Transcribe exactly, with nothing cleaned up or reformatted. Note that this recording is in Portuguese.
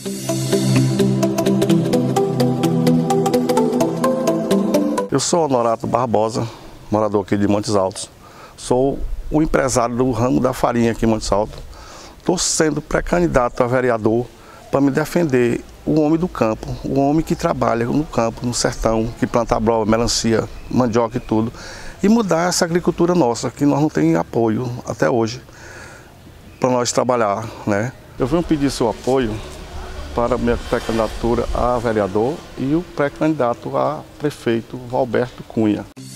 Eu sou Honorato Barbosa, morador aqui de Montes Altos. Sou o empresário do ramo da farinha aqui em Montes Altos. Estou sendo pré-candidato a vereador para me defender o homem do campo, o homem que trabalha no campo, no sertão, que planta abóbora, melancia, mandioca e tudo, e mudar essa agricultura nossa, que nós não temos apoio até hoje para nós trabalhar, né? Eu venho pedir seu apoio para a minha pré-candidatura a vereador e o pré-candidato a prefeito, Valberto Cunha.